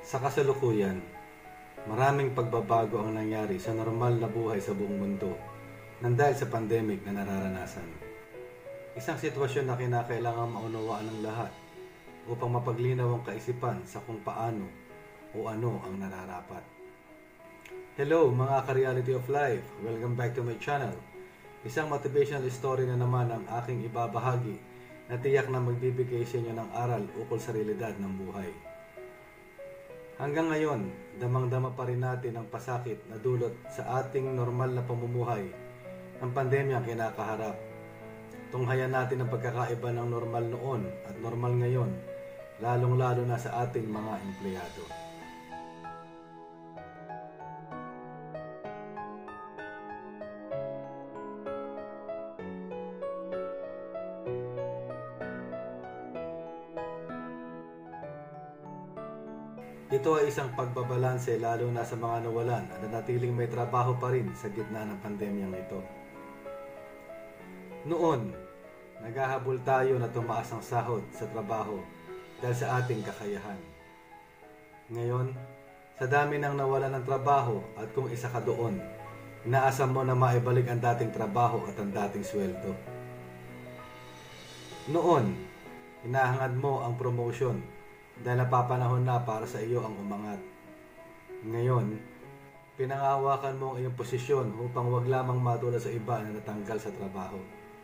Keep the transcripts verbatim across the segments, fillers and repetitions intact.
Sa kasalukuyan, maraming pagbabago ang nangyari sa normal na buhay sa buong mundo nang dahil sa pandemic na nararanasan. Isang sitwasyon na kinakailangan maunawaan ng lahat upang mapaglinaw ang kaisipan sa kung paano o ano ang nararapat. Hello mga ka-reality of life! Welcome back to my channel. Isang motivational story na naman ang aking ibabahagi na tiyak na magbibigay sa inyo ng aral ukol sa realidad ng buhay. Hanggang ngayon, damang-dama pa rin natin ang pasakit na dulot sa ating normal na pamumuhay ng pandemya ang kinakaharap. Tunghayan natin ang pagkakaiba ng normal noon at normal ngayon, lalong-lalo na sa ating mga empleyado. Ito ay isang pagbabalanse lalo na sa mga nawalan at nanatiling may trabaho pa rin sa gitna ng pandemyang ito. Noon, naghahabol tayo na tumaas ang sahod sa trabaho dahil sa ating kakayahan. Ngayon, sa dami ng nawalan ng trabaho at kung isa ka doon, inaasam mo na maibalik ang dating trabaho at ang dating sweldo. Noon, hinahangad mo ang promotion dahil napapanahon na para sa iyo ang umangat. Ngayon, pinangahawakan mo ang iyong posisyon upang wag lamang matulad sa iba na natanggal sa trabaho.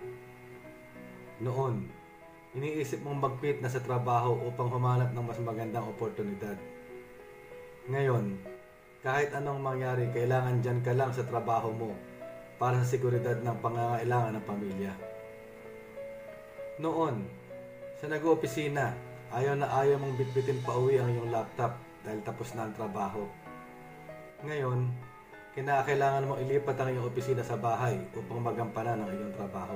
Noon, iniisip mong mag-quit na sa trabaho upang humanap ng mas magandang oportunidad. Ngayon, kahit anong mangyari, kailangan dyan ka lang sa trabaho mo para sa seguridad ng pangangailangan ng pamilya. Noon, sa nag-oopisina, ayaw na ayaw mong bitbitin pa uwi ang iyong laptop dahil tapos na ang trabaho. Ngayon, kinakailangan mong ilipat ang iyong opisina sa bahay upang magampanan ang iyong trabaho.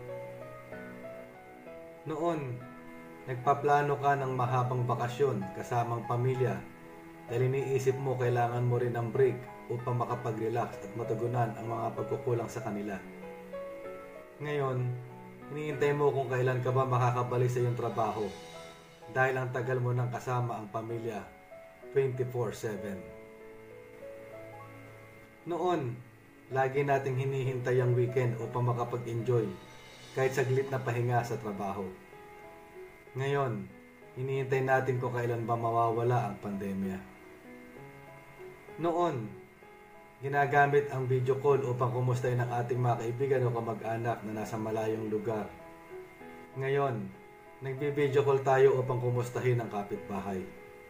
Noon, nagpaplano ka ng mahabang bakasyon kasamang pamilya dahil iniisip mo kailangan mo rin ng break upang makapag-relax at matugunan ang mga pagkukulang sa kanila. Ngayon, hinihintay mo kung kailan ka ba makakabalik sa iyong trabaho dahil ang tagal mo nang kasama ang pamilya twenty-four seven. Noon, lagi nating hinihintay ang weekend upang makapag-enjoy kahit saglit na pahinga sa trabaho. Ngayon, hinihintay natin kung kailan ba mawawala ang pandemya. Noon, ginagamit ang video call upang kumustahin ang ating mga kaibigan o kamag-anak na nasa malayong lugar. Ngayon, nagbi-video call tayo upang kumustahin ang kapitbahay.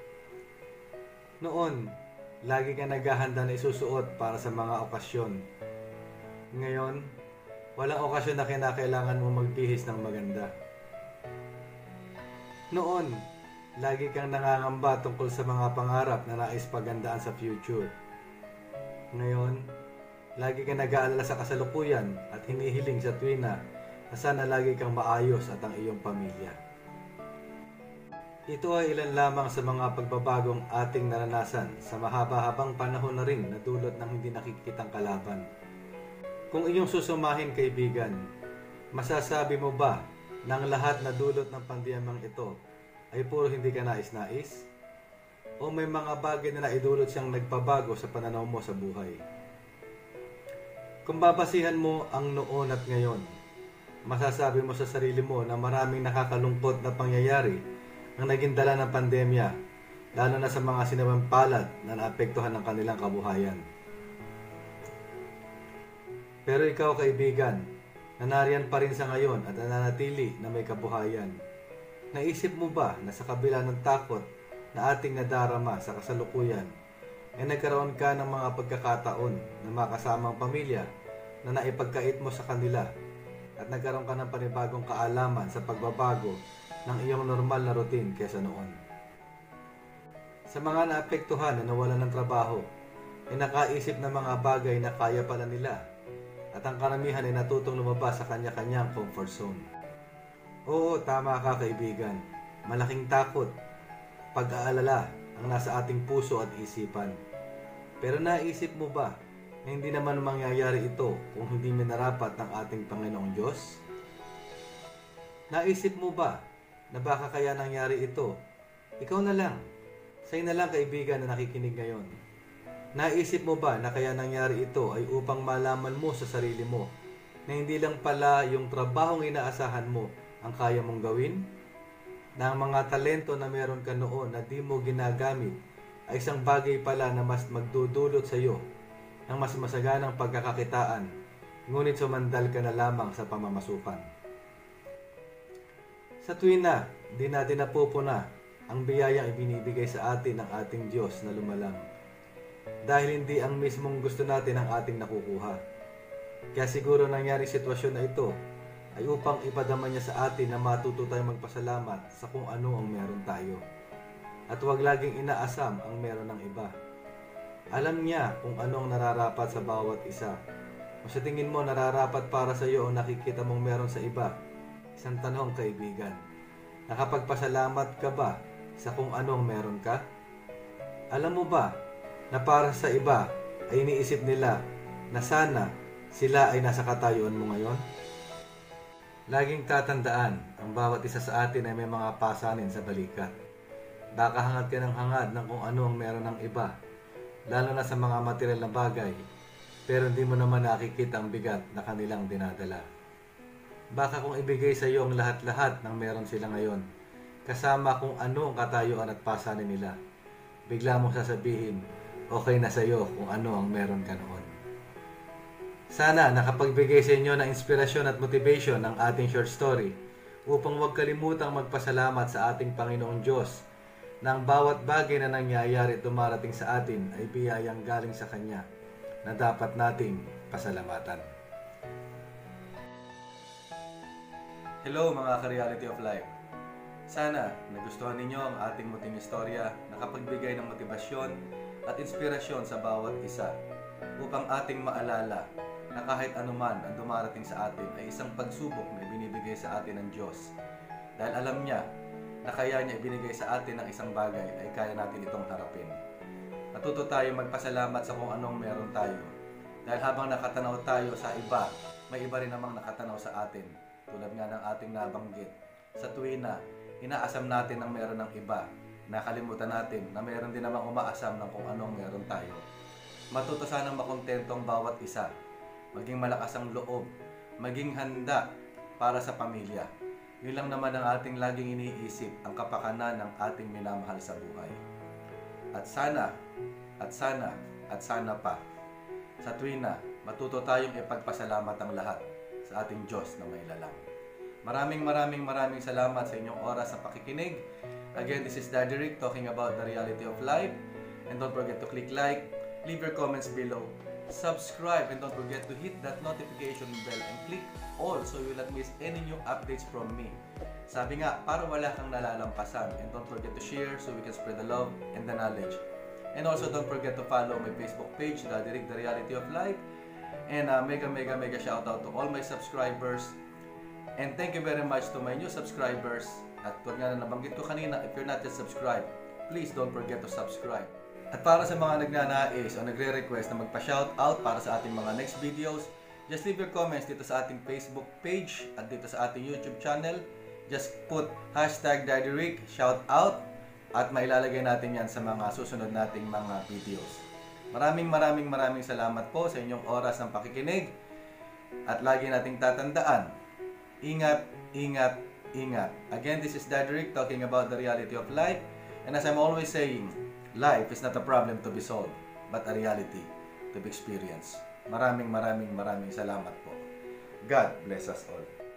Noon, lagi ka naghahanda na isusuot para sa mga okasyon. Ngayon, walang okasyon na kinakailangan mo magbihis ng maganda. Noon, lagi kang nangangamba tungkol sa mga pangarap na nais pagandaan sa future. Ngayon, lagi kang nag-aalala sa kasalukuyan at hinihiling sa tuwina na sana lagi kang maayos at ang iyong pamilya. Ito ay ilan lamang sa mga pagbabagong ating naranasan sa mahaba-habang panahon na rin na dulot ng hindi nakikitang kalaban. Kung iyong susumahin kaibigan, masasabi mo ba na ang lahat na dulot ng pandemyang ito ay puro hindi ka nais-nais? O may mga bagay na naidulot siyang nagpabago sa pananaw mo sa buhay? Kung babasihan mo ang noon at ngayon, masasabi mo sa sarili mo na maraming nakakalungkot na pangyayari ang naging dala ng pandemya, lalo na sa mga sinabang palad na naapektuhan ng kanilang kabuhayan. Pero ikaw kaibigan, na nariyan pa rin sa ngayon at nananatili na may kabuhayan, naisip mo ba na sa kabila ng takot na ating nadarama sa kasalukuyan, ay nagkaroon ka ng mga pagkakataon na makasama ang pamilya na naipagkait mo sa kanila at nagkaroon ka ng panibagong kaalaman sa pagbabago ng iyong normal na routine kaysa noon? Sa mga naapektuhan na nawalan ng trabaho, ay nakaisip ng mga bagay na kaya pala nila at ang karamihan ay natutong lumabas sa kanya-kanyang comfort zone. Oo, tama ka kaibigan. Malaking takot, pag-aalala ang nasa ating puso at isipan. Pero naisip mo ba na hindi naman mangyayari ito kung hindi minarapat ng ating Panginoong Diyos? Naisip mo ba na baka kaya nangyari ito? Ikaw na lang. Sa'yo na lang kaibigan na nakikinig ngayon. Naisip mo ba na kaya nangyari ito ay upang malaman mo sa sarili mo na hindi lang pala yung trabahong inaasahan mo ang kaya mong gawin? Na ang mga talento na meron ka noon na di mo ginagamit ay isang bagay pala na mas magdudulot sa iyo ng mas masaganang pagkakakitaan, ngunit sumandal ka na lamang sa pamamasukan. Sa tuwin na di natin napupuna ang biyayang ibinibigay sa atin ng ating Diyos na lumalang, dahil hindi ang mismong gusto natin ang ating nakukuha. Kaya siguro nangyari sitwasyon na ito ay upang ipadama niya sa atin na matuto tayong magpasalamat sa kung ano ang meron tayo. At huwag laging inaasam ang meron ng iba. Alam niya kung ano ang nararapat sa bawat isa. O sa tingin mo nararapat para sa iyo o nakikita mong meron sa iba? Isang tanong kaibigan, nakapagpasalamat ka ba sa kung anong meron ka? Alam mo ba na para sa iba ay iniisip nila na sana sila ay nasa katayuan mo ngayon? Laging tatandaan, ang bawat isa sa atin ay may mga pasanin sa balikat. Baka hangad ka ng hangad ng kung ano ang meron ng iba, lalo na sa mga material na bagay, pero hindi mo naman nakikita ang bigat na kanilang dinadala. Baka kung ibigay sa iyo ang lahat-lahat ng meron sila ngayon, kasama kung ano ang katayuan at pasanin nila, bigla mong sasabihin, okay na sa iyo kung ano ang meron ka noon. Sana nakapagbigay sa inyo ng inspirasyon at motivation ang ating short story upang huwag kalimutang magpasalamat sa ating Panginoong Diyos na ang bawat bagay na nangyayari at dumarating sa atin ay biyayang galing sa Kanya na dapat nating pasalamatan. Hello mga ka-reality of life. Sana nagustuhan ninyo ang ating muting istorya, nakapagbigay ng motibasyon at inspirasyon sa bawat isa upang ating maalala na kahit anuman ang dumarating sa atin ay isang pagsubok na ibinibigay sa atin ng Diyos. Dahil alam niya na kaya niya ibinigay sa atin ng isang bagay ay kaya natin itong harapin. Matuto tayo magpasalamat sa kung anong meron tayo. Dahil habang nakatanaw tayo sa iba, may iba rin namang nakatanaw sa atin. Tulad nga ng ating nabanggit. Sa tuwin na inaasam natin ang meron ng iba, nakalimutan natin na meron din namang umaasam ng kung anong meron tayo. Matuto sanang makontento ang bawat isa. Maging malakas ang loob, maging handa para sa pamilya. Yun lang naman ang ating laging iniisip, ang kapakanan ng ating minamahal sa buhay. At sana, at sana, at sana pa, sa tuwin na matuto tayong ipagpasalamat ang lahat sa ating Diyos na may lalang. Maraming maraming maraming salamat sa inyong oras sa pakikinig. Again, this is Daddy Ric talking about the reality of life. And don't forget to click like, leave your comments below, subscribe, and don't forget to hit that notification bell and click all so you will not miss any new updates from me. Sabi nga, para wala kang nalalampasan. And don't forget to share so we can spread the love and the knowledge. And also don't forget to follow my Facebook page, Daddy Ric, The Reality of Life. And uh, mega mega mega shout out to all my subscribers. And thank you very much to my new subscribers. At kung nga na nabanggit ko kanina, if you're not yet subscribed, please don't forget to subscribe. At para sa mga nagnanais o nagre-request na magpa-shoutout para sa ating mga next videos, just leave your comments dito sa ating Facebook page at dito sa ating YouTube channel. Just put hashtag DaddyRic, shoutout, at mailalagay natin yan sa mga susunod nating mga videos. Maraming maraming maraming salamat po sa inyong oras ng pakikinig. At lagi nating tatandaan, ingat, ingat, ingat. Again, this is Daddy Ric talking about the reality of life. And as I'm always saying, life is not a problem to be solved, but a reality to be experienced. Maraming maraming maraming salamat po. God bless us all.